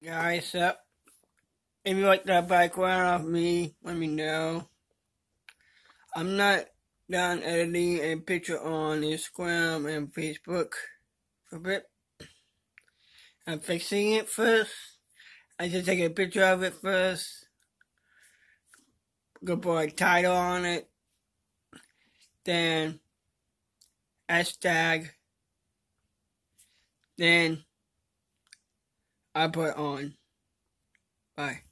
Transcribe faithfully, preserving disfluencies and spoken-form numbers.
Guys, up. If you like that background of me, let me know. I'm not done editing a picture on Instagram and Facebook for a bit. I'm fixing it first. I just take a picture of it first. Go put a title on it. Then hashtag. Then I put it on. Bye.